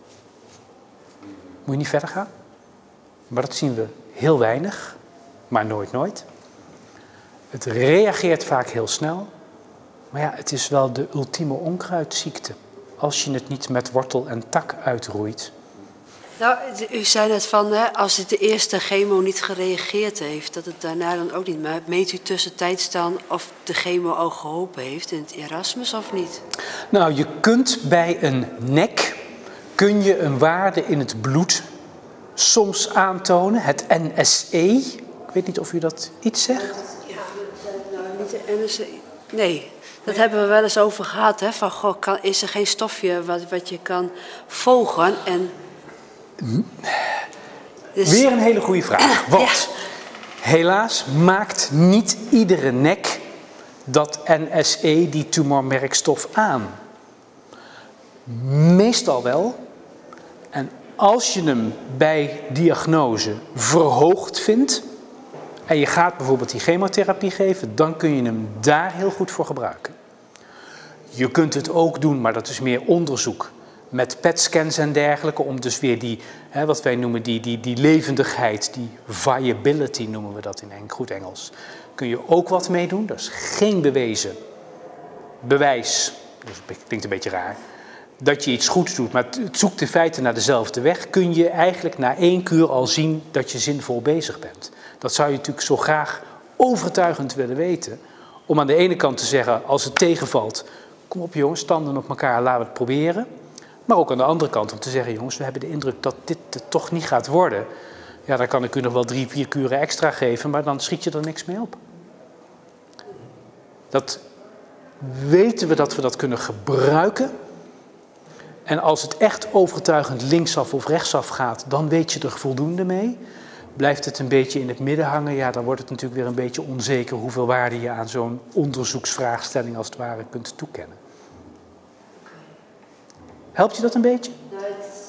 moet je niet verder gaan. Maar dat zien we heel weinig, maar nooit. Het reageert vaak heel snel. Maar ja, het is wel de ultieme onkruidziekte. Als je het niet met wortel en tak uitroeit. Nou, u zei net van, hè, als het de eerste chemo niet gereageerd heeft, dat het daarna dan ook niet. Maar meet u tussentijds dan of de chemo al geholpen heeft in het Erasmus of niet? Nou, je kunt bij een nek, een waarde in het bloed soms aantonen, het NSE. Ik weet niet of u dat iets zegt. Ja, nou niet de NSE. Nee, dat hebben we wel eens over gehad. Hè, van, goh, is er geen stofje wat je kan volgen? En Dus, Weer een hele goede vraag. Want helaas maakt niet iedere nek dat NSE, die tumormerkstof, aan. Meestal wel. En als je hem bij diagnose verhoogd vindt en je gaat bijvoorbeeld die chemotherapie geven, dan kun je hem daar heel goed voor gebruiken. Je kunt het ook doen, maar dat is meer onderzoek, met PET-scans en dergelijke, om dus weer die, wat wij noemen die levendigheid, die viability noemen we dat in goed Engels, kun je ook wat mee doen. Dat is geen bewezen bewijs, dus klinkt een beetje raar, dat je iets goeds doet, maar het zoekt in feite naar dezelfde weg, kun je eigenlijk na 1 kuur al zien dat je zinvol bezig bent. Dat zou je natuurlijk zo graag overtuigend willen weten, om aan de ene kant te zeggen, als het tegenvalt, kom op jongens, tanden op elkaar, laten we het proberen. Maar ook aan de andere kant om te zeggen, jongens, we hebben de indruk dat dit het toch niet gaat worden. Ja, dan kan ik u nog wel 3, 4 kuren extra geven, maar dan schiet je er niks mee op. Dat weten we dat dat kunnen gebruiken. En als het echt overtuigend linksaf of rechtsaf gaat, dan weet je er voldoende mee. Blijft het een beetje in het midden hangen, ja, dan wordt het natuurlijk weer een beetje onzeker hoeveel waarde je aan zo'n onderzoeksvraagstelling als het ware kunt toekennen. Helpt je dat een beetje? Nou,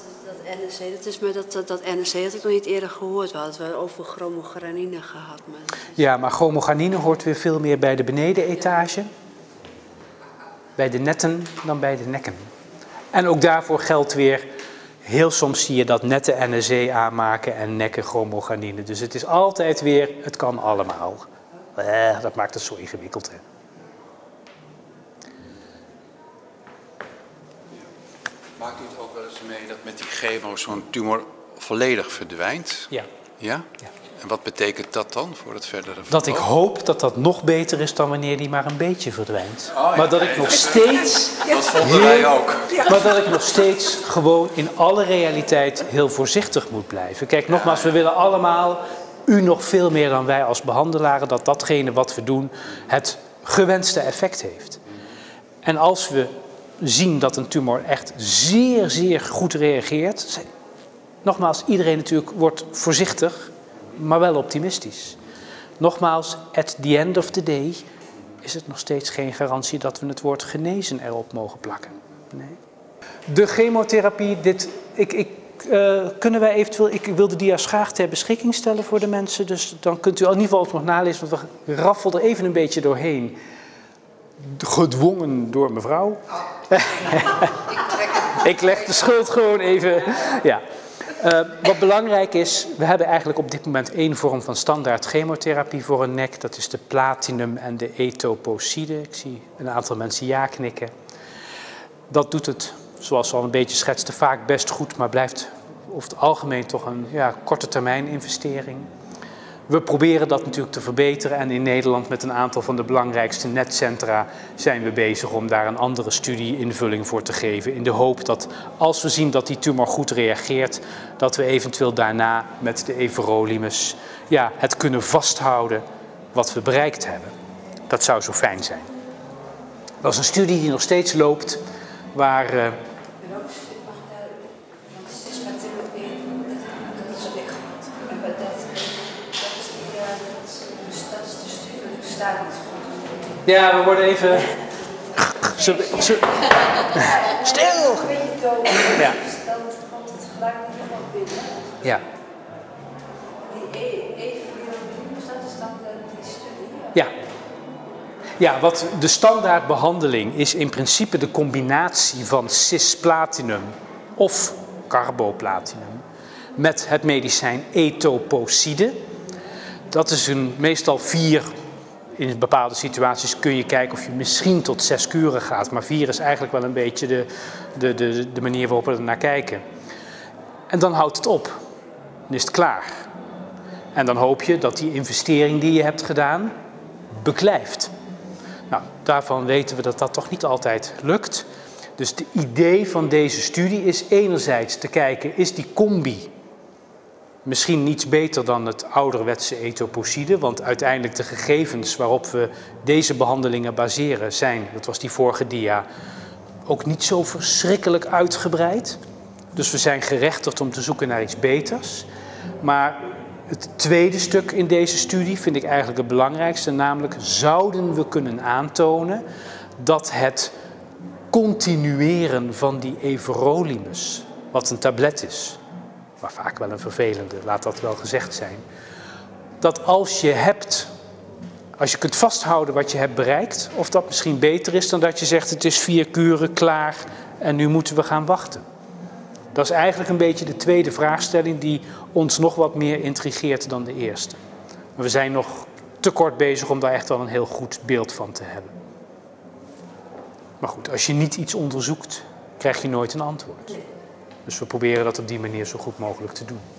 dat NSC had ik nog niet eerder gehoord. We hadden het wel over chromogranine gehad. Maar... Ja, maar chromogranine hoort weer veel meer bij de benedenetage. Bij de netten dan bij de nekken. En ook daarvoor geldt weer, heel soms zie je dat netten NSE aanmaken en nekken chromogranine. Dus het is altijd weer, het kan allemaal. Dat maakt het zo ingewikkeld, hè. Maakt u het ook wel eens mee dat met die chemo zo'n tumor volledig verdwijnt? Ja. Ja? Ja. En wat betekent dat dan voor het verdere verloop? Dat ik hoop dat dat nog beter is dan wanneer die maar een beetje verdwijnt. Oh, ja. Maar dat ik nog steeds... Dat vonden wij ook. Maar dat ik nog steeds gewoon in alle realiteit heel voorzichtig moet blijven. Kijk, nogmaals, we willen allemaal, u nog veel meer dan wij als behandelaren, dat datgene wat we doen het gewenste effect heeft. En als we zien dat een tumor echt zeer, zeer goed reageert, nogmaals, iedereen natuurlijk wordt voorzichtig, maar wel optimistisch. Nogmaals, at the end of the day is het nog steeds geen garantie dat we het woord genezen erop mogen plakken. Nee. De chemotherapie, kunnen wij eventueel, ik wil de dia's graag ter beschikking stellen voor de mensen, dus dan kunt u in ieder geval ook nog nalezen, want we raffelden even een beetje doorheen. Gedwongen door mevrouw. Ik leg de schuld gewoon even. Ja. Wat belangrijk is, we hebben eigenlijk op dit moment 1 vorm van standaard chemotherapie voor een nek. Dat is de platinum en de etoposide. Ik zie een aantal mensen ja knikken. Dat doet het, zoals we al een beetje schetsten, vaak best goed, maar blijft over het algemeen toch een korte termijn investering. We proberen dat natuurlijk te verbeteren en in Nederland met een aantal van de belangrijkste netcentra zijn we bezig om daar een andere studie-invulling voor te geven. In de hoop dat als we zien dat die tumor goed reageert, dat we eventueel daarna met de everolimus het kunnen vasthouden wat we bereikt hebben. Dat zou zo fijn zijn. Dat is een studie die nog steeds loopt, waar... Ja, we worden even... Stil! Ja. Ja. Ja. Ja, wat de standaardbehandeling is in principe de combinatie van cisplatinum of carboplatinum met het medicijn etoposide. Dat is meestal 4, in bepaalde situaties kun je kijken of je misschien tot 6 kuren gaat. Maar 4 is eigenlijk wel een beetje de manier waarop we er naar kijken. En dan houdt het op. Dan is het klaar. En dan hoop je dat die investering die je hebt gedaan beklijft. Nou, daarvan weten we dat dat toch niet altijd lukt. Dus het idee van deze studie is enerzijds te kijken, is die combi misschien niets beter dan het ouderwetse etoposide, want uiteindelijk de gegevens waarop we deze behandelingen baseren zijn, dat was die vorige dia, ook niet zo verschrikkelijk uitgebreid. Dus we zijn gerechtigd om te zoeken naar iets beters. Maar het tweede stuk in deze studie vind ik eigenlijk het belangrijkste. Namelijk, zouden we kunnen aantonen dat het continueren van die everolimus, wat een tablet is, maar vaak wel een vervelende, laat dat wel gezegd zijn, dat als je kunt vasthouden wat je hebt bereikt, of dat misschien beter is dan dat je zegt het is 4 kuren klaar en nu moeten we gaan wachten. Dat is eigenlijk een beetje de tweede vraagstelling die ons nog wat meer intrigeert dan de eerste. Maar we zijn nog te kort bezig om daar echt wel een heel goed beeld van te hebben. Maar goed, als je niet iets onderzoekt, krijg je nooit een antwoord. Dus we proberen dat op die manier zo goed mogelijk te doen.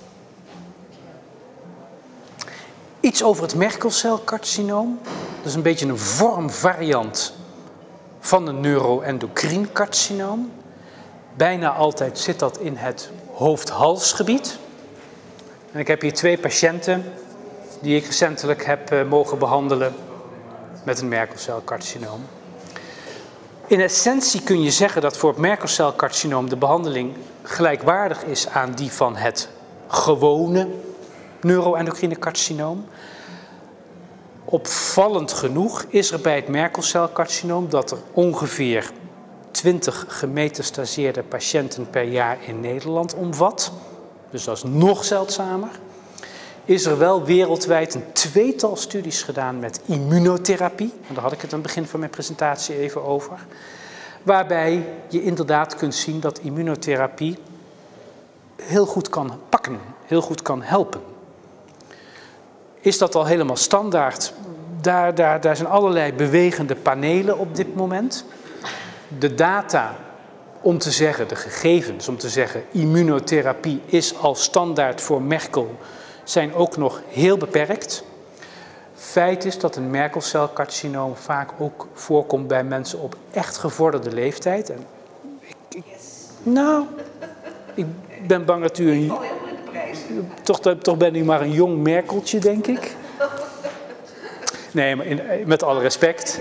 Iets over het Merkelcelcarcinoom. Dat is een beetje een vormvariant van een neuroendocrine carcinoom. Bijna altijd zit dat in het hoofd-halsgebied. En ik heb hier 2 patiënten die ik recentelijk heb mogen behandelen met een Merkelcelcarcinoom. In essentie kun je zeggen dat voor het Merkelcelcarcinoom de behandeling gelijkwaardig is aan die van het gewone neuroendocrine carcinoom. Opvallend genoeg is er bij het Merkelcelcarcinoom dat er ongeveer 20 gemetastaseerde patiënten per jaar in Nederland omvat. Dus dat is nog zeldzamer. Is er wel wereldwijd een 2-tal studies gedaan met immunotherapie. En daar had ik het aan het begin van mijn presentatie even over. Waarbij je inderdaad kunt zien dat immunotherapie heel goed kan pakken, heel goed kan helpen. Is dat al helemaal standaard? Daar zijn allerlei bewegende panelen op dit moment. De data om te zeggen, de gegevens om te zeggen, immunotherapie is al standaard voor Merkel, zijn ook nog heel beperkt. Feit is dat een Merkelcelcarcinoom vaak ook voorkomt bij mensen op echt gevorderde leeftijd. En ik ben bang dat u toch ben u maar een jong Merkeltje, denk ik. Nee, maar met alle respect.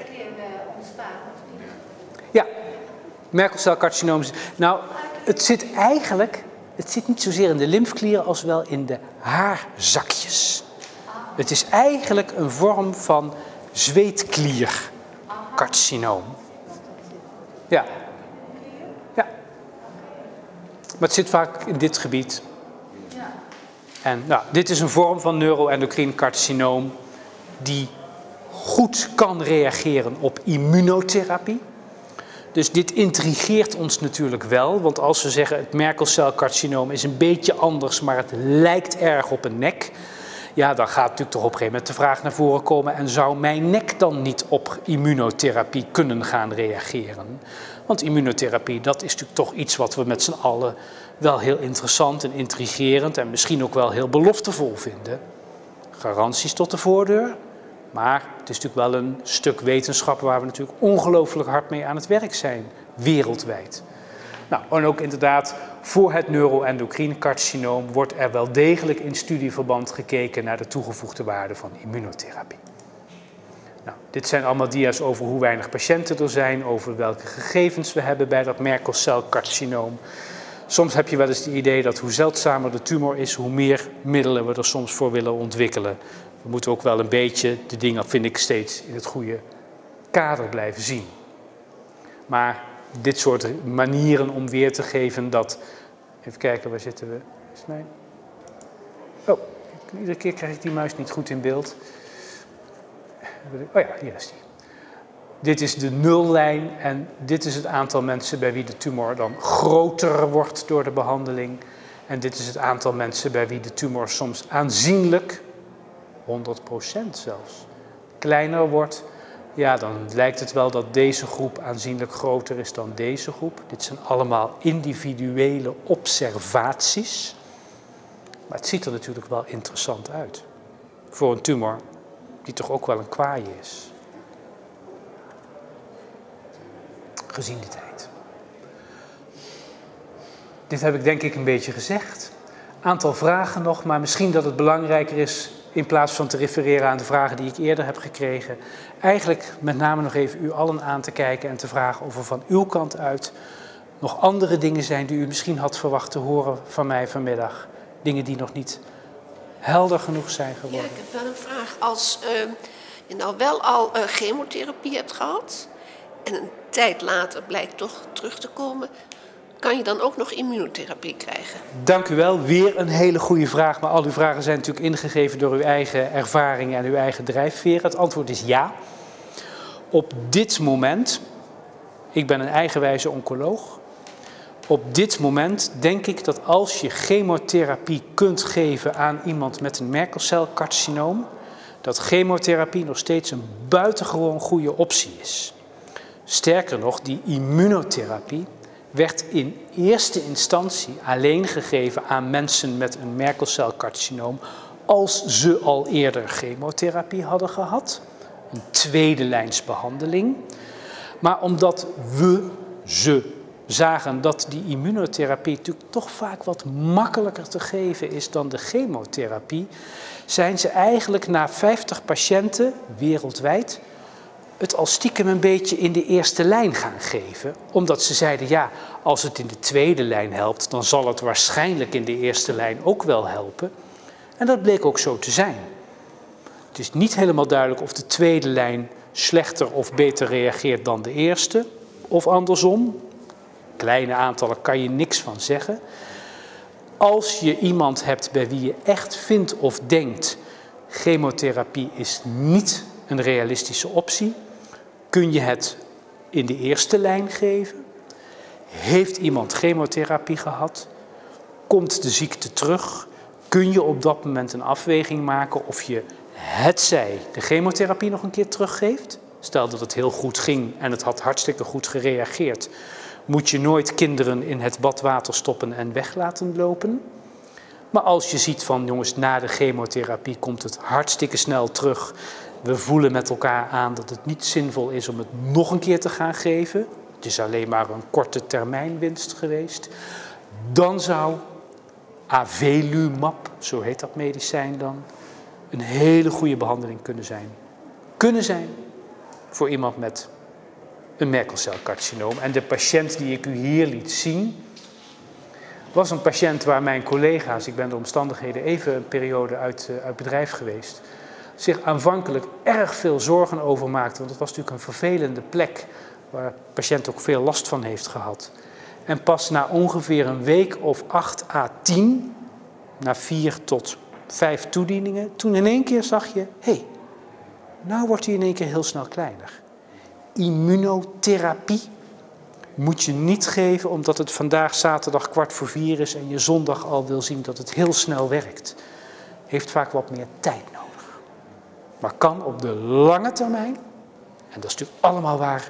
Ja, Merkelcelcarcinoom. Nou, het zit niet zozeer in de lymfeklieren als wel in de haarzakjes. Het is eigenlijk een vorm van zweetkliercarcinoom. Ja. Ja. Maar het zit vaak in dit gebied. En nou, dit is een vorm van neuroendocrine carcinoom die goed kan reageren op immunotherapie. Dus dit intrigeert ons natuurlijk wel, want als we zeggen het Merkelcelcarcinoom is een beetje anders, maar het lijkt erg op een nek, ja, dan gaat natuurlijk toch op een gegeven moment de vraag naar voren komen, en zou mijn nek dan niet op immunotherapie kunnen gaan reageren? Want immunotherapie, dat is natuurlijk toch iets wat we met z'n allen wel heel interessant en intrigerend en misschien ook wel heel beloftevol vinden. Garanties tot de voordeur, maar het is natuurlijk wel een stuk wetenschap waar we natuurlijk ongelooflijk hard mee aan het werk zijn, wereldwijd. Nou, en ook inderdaad, voor het neuroendocrine carcinoom wordt er wel degelijk in studieverband gekeken naar de toegevoegde waarde van immunotherapie. Nou, dit zijn allemaal dia's over hoe weinig patiënten er zijn, over welke gegevens we hebben bij dat Merkelcelcarcinoom. Soms heb je wel eens het idee dat hoe zeldzamer de tumor is, hoe meer middelen we er soms voor willen ontwikkelen. We moeten ook wel een beetje de dingen, vind ik, steeds in het goede kader blijven zien. Maar dit soort manieren om weer te geven dat... Even kijken, waar zitten we? Is mijn... Oh, iedere keer krijg ik die muis niet goed in beeld. Oh ja, hier is die. Dit is de nullijn en dit is het aantal mensen bij wie de tumor dan groter wordt door de behandeling. En dit is het aantal mensen bij wie de tumor soms aanzienlijk, 100% zelfs, kleiner wordt. Ja, dan lijkt het wel dat deze groep aanzienlijk groter is dan deze groep. Dit zijn allemaal individuele observaties. Maar het ziet er natuurlijk wel interessant uit. Voor een tumor die toch ook wel een kwaaie is. Gezien die tijd. Dit heb ik denk ik een beetje gezegd. Aantal vragen nog, maar misschien dat het belangrijker is, in plaats van te refereren aan de vragen die ik eerder heb gekregen, eigenlijk met name nog even u allen aan te kijken en te vragen of er van uw kant uit nog andere dingen zijn die u misschien had verwacht te horen van mij vanmiddag. Dingen die nog niet helder genoeg zijn geworden. Ja, ik heb wel een vraag. Als je nou wel al chemotherapie hebt gehad en een tijd later blijkt toch terug te komen, kan je dan ook nog immunotherapie krijgen? Dank u wel. Weer een hele goede vraag. Maar al uw vragen zijn natuurlijk ingegeven door uw eigen ervaringen en uw eigen drijfveren. Het antwoord is ja. Op dit moment, ik ben een eigenwijze oncoloog. Op dit moment denk ik dat als je chemotherapie kunt geven aan iemand met een merkelcelcarcinoom, dat chemotherapie nog steeds een buitengewoon goede optie is. Sterker nog, die immunotherapie werd in eerste instantie alleen gegeven aan mensen met een merkelcelcarcinoom als ze al eerder chemotherapie hadden gehad. Een tweede lijns behandeling. Maar omdat ze zagen dat die immunotherapie natuurlijk toch vaak wat makkelijker te geven is dan de chemotherapie, zijn ze eigenlijk na 50 patiënten wereldwijd het al stiekem een beetje in de eerste lijn gaan geven. Omdat ze zeiden, ja, als het in de tweede lijn helpt, dan zal het waarschijnlijk in de eerste lijn ook wel helpen. En dat bleek ook zo te zijn. Het is niet helemaal duidelijk of de tweede lijn slechter of beter reageert dan de eerste, of andersom. Kleine aantallen kan je niks van zeggen. Als je iemand hebt bij wie je echt vindt of denkt, chemotherapie is niet een realistische optie, kun je het in de eerste lijn geven. Heeft iemand chemotherapie gehad? Komt de ziekte terug? Kun je op dat moment een afweging maken of je hetzij de chemotherapie nog een keer teruggeeft? Stel dat het heel goed ging en het had hartstikke goed gereageerd, moet je nooit kinderen in het badwater stoppen en weg laten lopen. Maar als je ziet van, jongens, na de chemotherapie komt het hartstikke snel terug. We voelen met elkaar aan dat het niet zinvol is om het nog een keer te gaan geven. Het is alleen maar een korte termijn winst geweest. Dan zou avelumab, zo heet dat medicijn dan, een hele goede behandeling kunnen zijn. Kunnen zijn voor iemand met een merkelcelcarcinoom. En de patiënt die ik u hier liet zien, was een patiënt waar mijn collega's, ik ben de omstandigheden even een periode uit bedrijf geweest, zich aanvankelijk erg veel zorgen over maakten. Want het was natuurlijk een vervelende plek waar de patiënt ook veel last van heeft gehad. En pas na ongeveer een week of 8 à 10, na 4 tot 5 toedieningen, toen in één keer zag je, hé, nou wordt hij in één keer heel snel kleiner. Immunotherapie moet je niet geven omdat het vandaag zaterdag 3:15 is en je zondag al wil zien dat het heel snel werkt. Heeft vaak wat meer tijd nodig. Maar kan op de lange termijn, en dat is natuurlijk allemaal waar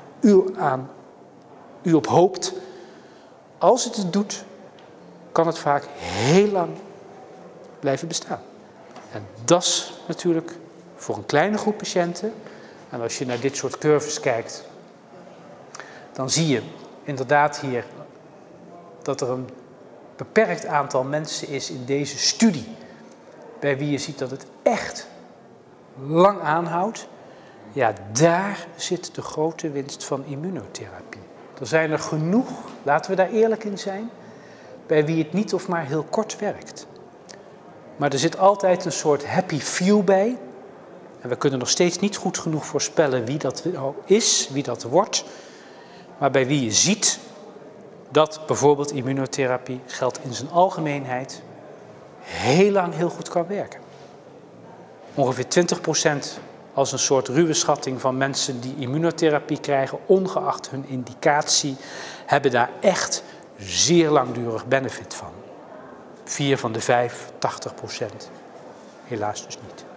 u op hoopt, als het het doet, kan het vaak heel lang blijven bestaan. En dat is natuurlijk voor een kleine groep patiënten. En als je naar dit soort curves kijkt, dan zie je inderdaad hier dat er een beperkt aantal mensen is in deze studie bij wie je ziet dat het echt lang aanhoudt. Ja, daar zit de grote winst van immunotherapie. Er zijn er genoeg, laten we daar eerlijk in zijn, bij wie het niet of maar heel kort werkt. Maar er zit altijd een soort happy few bij. En we kunnen nog steeds niet goed genoeg voorspellen wie dat nou is, wie dat wordt. Maar bij wie je ziet dat bijvoorbeeld immunotherapie, geldt in zijn algemeenheid, heel lang heel goed kan werken. Ongeveer 20% als een soort ruwe schatting van mensen die immunotherapie krijgen, ongeacht hun indicatie, hebben daar echt zeer langdurig benefit van. 4 van de 5, 80%. Helaas dus niet.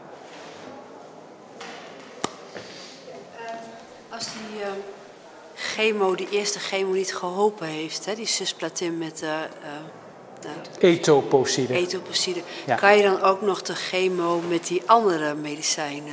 Als die eerste chemo niet geholpen heeft, hè, die cisplatin met Etoposide. Ja. Kan je dan ook nog de chemo met die andere medicijnen?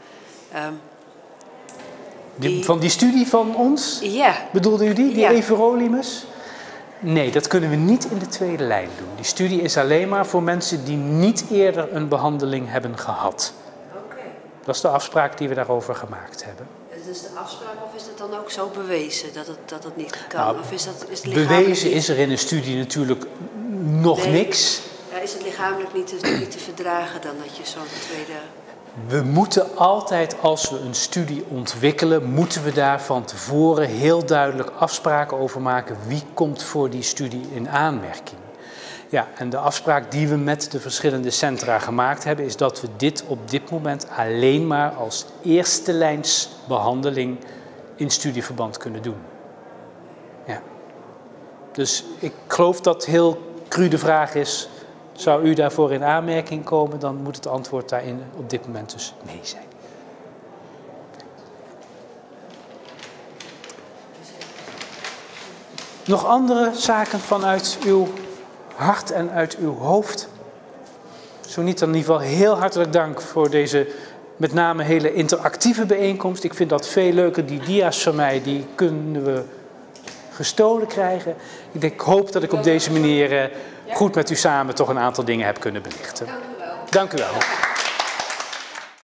Van die studie van ons? Ja. Bedoelde u die? Ja. Everolimus? Nee, dat kunnen we niet in de tweede lijn doen. Die studie is alleen maar voor mensen die niet eerder een behandeling hebben gehad. Oké. Dat is de afspraak die we daarover gemaakt hebben. Het dit is de afspraak of is het dan ook zo bewezen dat het niet kan? Nou, of is het lichamelijk bewezen is er in een studie natuurlijk nog niks. Ja, is het lichamelijk niet te verdragen dan dat je zo'n tweede... We moeten altijd, als we een studie ontwikkelen, moeten we daar van tevoren heel duidelijk afspraken over maken. Wie komt voor die studie in aanmerking? Ja, en de afspraak die we met de verschillende centra gemaakt hebben, is dat we dit op dit moment alleen maar als eerste lijns behandeling in studieverband kunnen doen. Ja. Dus ik geloof dat heel cru de vraag is, zou u daarvoor in aanmerking komen, dan moet het antwoord daarin op dit moment dus nee zijn. Nog andere zaken vanuit uw hart en uit uw hoofd? Zo niet, dan in ieder geval heel hartelijk dank voor deze met name hele interactieve bijeenkomst. Ik vind dat veel leuker. Die dia's van mij, die kunnen we gestolen krijgen. Ik hoop dat ik op deze manier goed met u samen toch een aantal dingen heb kunnen belichten. Dank u wel. Dank u wel.